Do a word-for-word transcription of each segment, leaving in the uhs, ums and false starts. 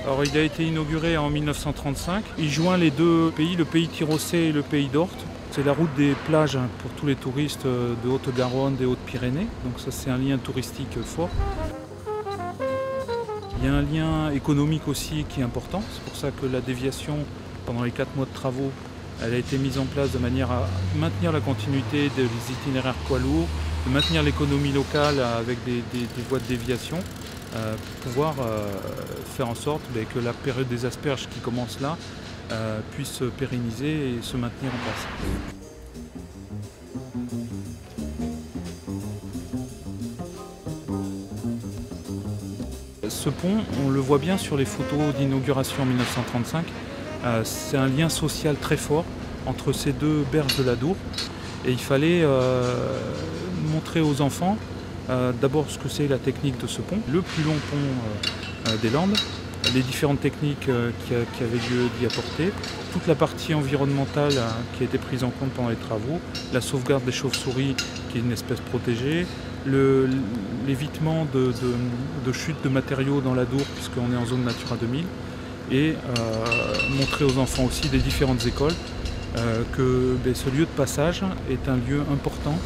Alors, il a été inauguré en mille neuf cent trente-cinq. Il joint les deux pays, le pays tyrossais et le pays d'Orthe. C'est la route des plages pour tous les touristes de Haute-Garonne, des Hautes-Pyrénées. Donc ça, c'est un lien touristique fort. Il y a un lien économique aussi qui est important. C'est pour ça que la déviation, pendant les quatre mois de travaux, elle a été mise en place de manière à maintenir la continuité des itinéraires poids lourds, de maintenir l'économie locale avec des, des, des voies de déviation, euh, pour pouvoir euh, faire en sorte ben, que la période des asperges qui commence là euh, puisse se pérenniser et se maintenir en place. Ce pont, on le voit bien sur les photos d'inauguration en mille neuf cent trente-cinq, euh, c'est un lien social très fort entre ces deux berges de l'Adour. Et il fallait euh, montrer aux enfants euh, d'abord ce que c'est la technique de ce pont, le plus long pont euh, des Landes, les différentes techniques euh, qui, a, qui avaient lieu d'y apporter, toute la partie environnementale euh, qui a été prise en compte pendant les travaux, la sauvegarde des chauves-souris qui est une espèce protégée, le, l'évitement de, de, de chute de matériaux dans l'Adour puisqu'on est en zone Natura deux mille, et euh, montrer aux enfants aussi des différentes écoles euh, que ben, ce lieu de passage est un lieu important.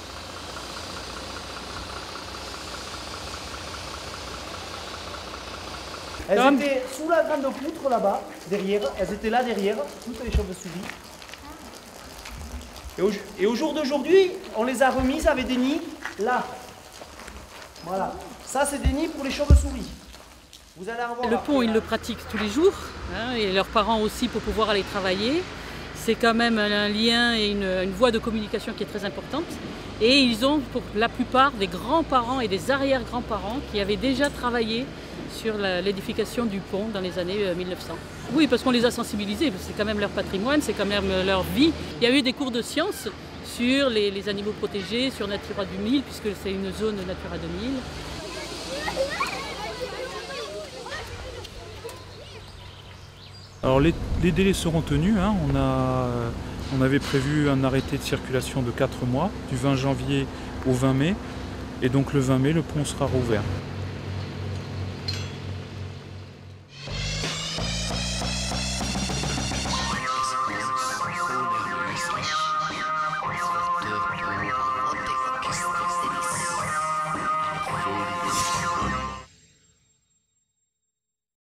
Elles étaient sous la grande poutre là-bas, derrière, elles étaient là derrière, toutes les chauves-souris. Et au, et au jour d'aujourd'hui, on les a remises avec des nids là. Voilà, ça c'est des nids pour les chauves-souris. Vous allez avoir le pont, ils le pratiquent tous les jours, hein, et leurs parents aussi pour pouvoir aller travailler. C'est quand même un lien et une, une voie de communication qui est très importante. Et ils ont pour la plupart des grands-parents et des arrière-grands-parents qui avaient déjà travaillé sur l'édification du pont dans les années mille neuf cents. Oui, parce qu'on les a sensibilisés, c'est quand même leur patrimoine, c'est quand même leur vie. Il y a eu des cours de sciences sur les, les animaux protégés, sur Natura deux mille, puisque c'est une zone Natura deux mille. Alors les, les délais seront tenus, hein. on, a, on avait prévu un arrêté de circulation de quatre mois, du vingt janvier au vingt mai, et donc le vingt mai, le pont sera rouvert. Thank you.